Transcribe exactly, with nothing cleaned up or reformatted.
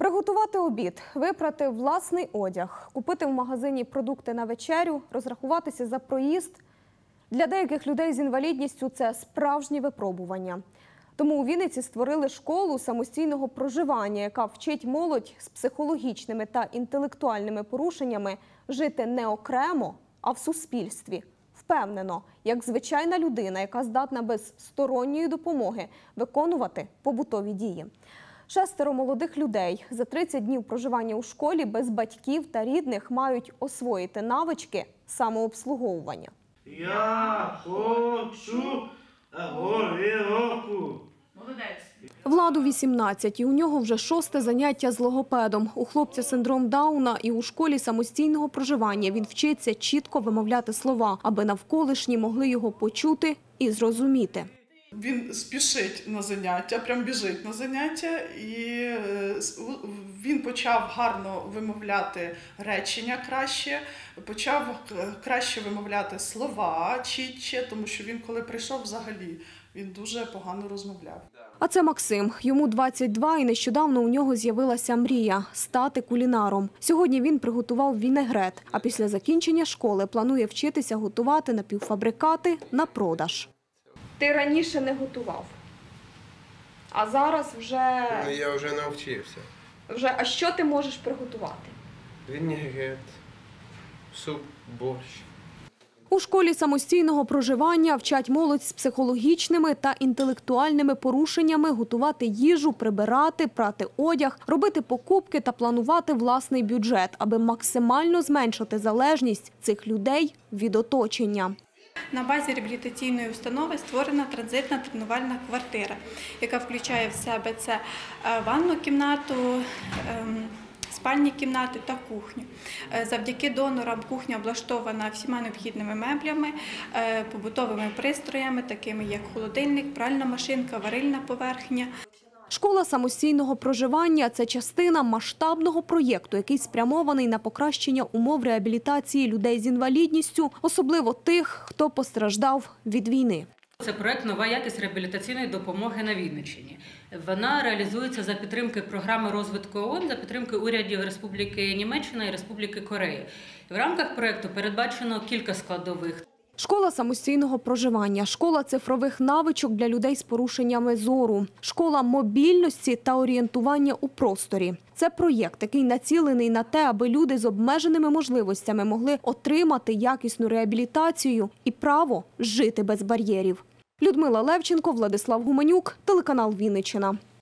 Приготувати обід, випрати власний одяг, купити в магазині продукти на вечерю, розрахуватися за проїзд. Для деяких людей з інвалідністю це справжнє випробування. Тому у Вінниці створили школу самостійного проживання, яка вчить молодь з психологічними та інтелектуальними порушеннями жити не окремо, а в суспільстві. Впевнено, як звичайна людина, яка здатна без сторонньої допомоги виконувати побутові дії. Шестеро молодих людей за тридцять днів проживання у школі без батьків та рідних мають освоїти навички самообслуговування. Я хочу горілку. Молодець. Владу вісімнадцять, і у нього вже шосте заняття з логопедом. У хлопця синдром Дауна, і у школі самостійного проживання він вчиться чітко вимовляти слова, аби навколишні могли його почути і зрозуміти. Він спішить на заняття, прям біжить на заняття, і він почав гарно вимовляти речення краще, почав краще вимовляти слова чітче, тому що він, коли прийшов взагалі, він дуже погано розмовляв. А це Максим. Йому двадцять два, і нещодавно у нього з'явилася мрія – стати кулінаром. Сьогодні він приготував вінегрет, а після закінчення школи планує вчитися готувати напівфабрикати на продаж. Ти раніше не готував, а зараз вже… Ну, я вже навчився. Вже, а що ти можеш приготувати? Вінегрет, суп, борщ. У школі самостійного проживання вчать молодь з психологічними та інтелектуальними порушеннями готувати їжу, прибирати, прати одяг, робити покупки та планувати власний бюджет, аби максимально зменшити залежність цих людей від оточення. На базі реабілітаційної установи створена транзитна тренувальна квартира, яка включає в себе це ванну кімнату, спальні кімнати та кухню. Завдяки донорам кухня облаштована всіма необхідними меблями, побутовими пристроями, такими як холодильник, пральна машинка, варильна поверхня. Школа самостійного проживання – це частина масштабного проєкту, який спрямований на покращення умов реабілітації людей з інвалідністю, особливо тих, хто постраждав від війни. Це проєкт «Нова якість реабілітаційної допомоги на Вінниччині». Вона реалізується за підтримки програми розвитку ООН, за підтримки урядів Республіки Німеччина і Республіки Корея. В рамках проєкту передбачено кілька складових. Школа самостійного проживання, школа цифрових навичок для людей з порушеннями зору, школа мобільності та орієнтування у просторі. Це проєкт, який націлений на те, аби люди з обмеженими можливостями могли отримати якісну реабілітацію і право жити без бар'єрів. Людмила Левченко, Владислав Гуменюк, телеканал Вінниччина.